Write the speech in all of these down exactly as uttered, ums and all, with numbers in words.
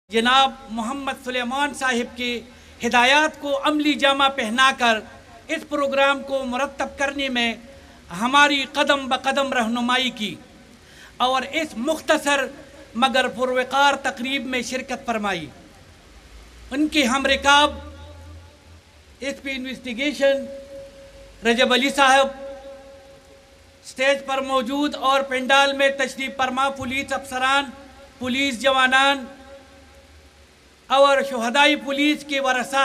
जनाब मोहम्मद सुलेमान साहिब की हिदायत को अमली जामा पहना कर इस प्रोग्राम को मुरतब करने में हमारी कदम ब कदम रहनुमाई की और इस मुख्तसर मगर पुरवकार तकरीब में शिरकत फरमाई। उनके हम रिकाब S P investigation Rajab Ali साहब स्टेज पर मौजूद और पंडाल में तशरीफ फरमा पुलिस अफसरान, पुलिस जवानान और शहदाई पुलिस के वरसा,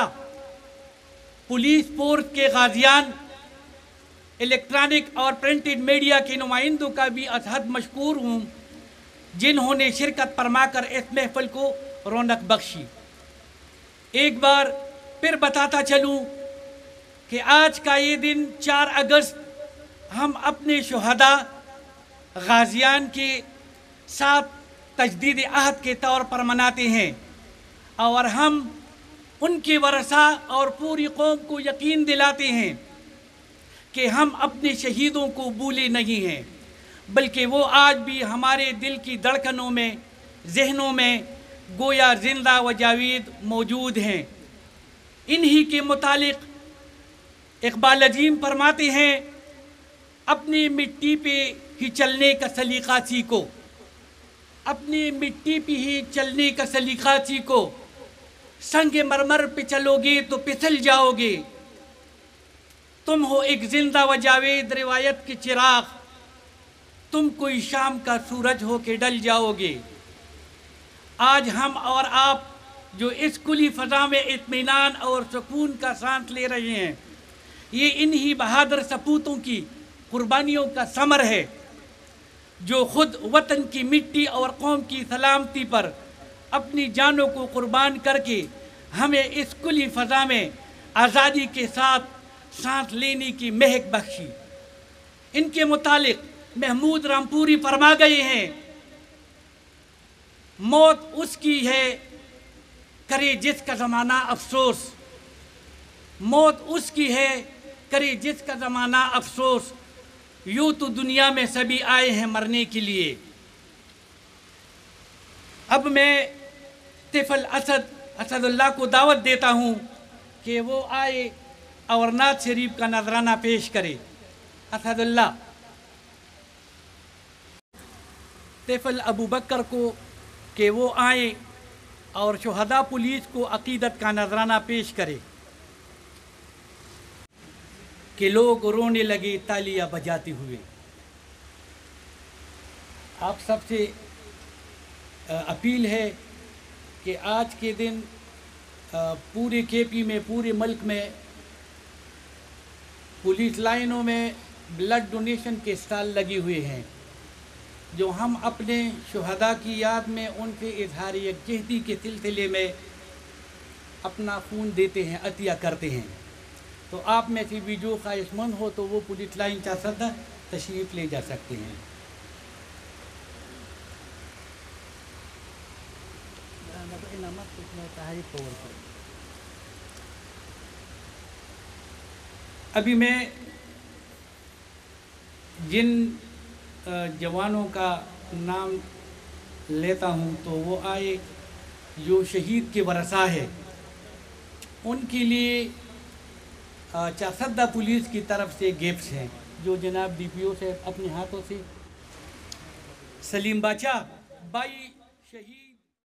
पुलिस फोर्स के गाजियान, इलेक्ट्रॉनिक और प्रिंटेड मीडिया के नुमाइंदों का भी अतहद मशकूर हूँ जिन्होंने शिरकत फरमाकर इस महफिल को रौनक बख्शी। एक बार फिर बताता चलूँ कि आज का ये दिन चार अगस्त हम अपने शहदा गाजियान के साथ तजदीद अहद के तौर पर मनाते हैं और हम उनके वरसा और पूरी कौम को यकीन दिलाते हैं कि हम अपने शहीदों को भूले नहीं हैं, बल्कि वो आज भी हमारे दिल की धड़कनों में, जहनों में गोया जिंदा व जावीद मौजूद हैं। इन्हीं के मुतालिक इकबाल अजीम फरमाते हैं, अपनी मिट्टी पे ही चलने का सलीका सीखो, अपनी मिट्टी पे ही चलने का सलीका सीखो, संगे मरमर पे चलोगे तो फिसल जाओगे, तुम हो एक जिंदा व जावेद रिवायत के चिराग, तुम कोई शाम का सूरज हो के डल जाओगे। आज हम और आप जो इस खुली फ़ज़ा में इत्मीनान और सुकून का सांस ले रहे हैं, ये इन्हीं बहादुर सपूतों की कुर्बानियों का समर है जो ख़ुद वतन की मिट्टी और कौम की सलामती पर अपनी जानों को कुर्बान करके हमें इस खुली फ़ज़ा में आज़ादी के साथ सांस लेने की महक बख्शी। इनके मुतालिक महमूद रामपुरी फरमा गए हैं, मौत उसकी है करे जिसका ज़माना अफसोस, मौत उसकी है करे जिसका ज़माना अफसोस, यूँ तो दुनिया में सभी आए हैं मरने के लिए। अब मैं तिफल असद असदुल्लाह को दावत देता हूँ कि वो आए और नात शरीफ का नजराना पेश करे। असदुल्लाह। तिफल अबू बकर को कि वो आए और शुहदा पुलिस को अकीदत का नजराना पेश करे कि लोग रोने लगे तालियां बजाते हुए। आप सबसे अपील है कि आज के दिन पूरे के पी में, पूरे मुल्क में पुलिस लाइनों में ब्लड डोनेशन के स्टॉल लगे हुए हैं, जो हम अपने शुहदा की याद में उनके इजहार यकजहती के सिलसिले में अपना खून देते हैं, अतिया करते हैं। तो आप में से भी जो ख्वाहिशमंद हो तो वो पुलिस लाइन का सदर तशरीफ़ ले जा सकते हैं। अभी मैं जिन जवानों का नाम लेता हूँ तो वो आए जो शहीद के वरसा है, उनके लिए चासदा पुलिस की तरफ से गिफ्ट्स हैं जो जनाब डी पी ओ से अपने हाथों से। सलीम बाचा बाई शहीद